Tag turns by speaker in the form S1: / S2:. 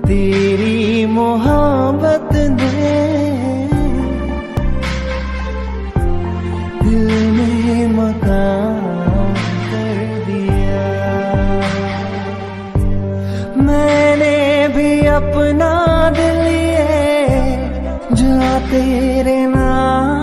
S1: तेरी मोहब्बत ने दिल में मकान कर दिया। मैंने भी अपना दिल लिए जा तेरे नाम